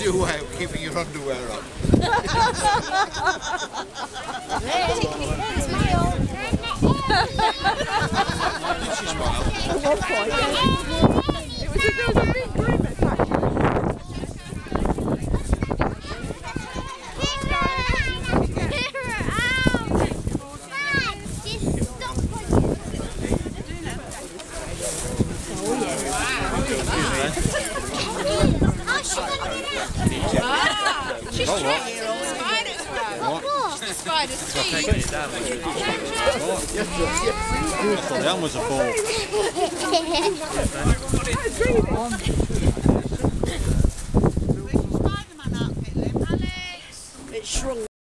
your way of keeping your underwear on. There was a big grim attack. She's trying the spider's throat. The spider's teeth. The arm was a ball. Spider-Man outfit, Alex. It shrunk.